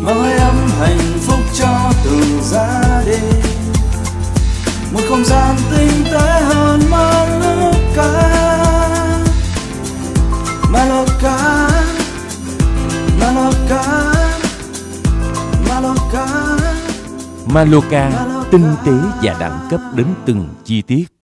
mang hơi ấm hạnh phúc cho từng gia đình. Một không gian tinh tế hơn Mallorca. Mallorca, Mallorca, Mallorca. Mallorca tinh tế và đẳng cấp đến từng chi tiết.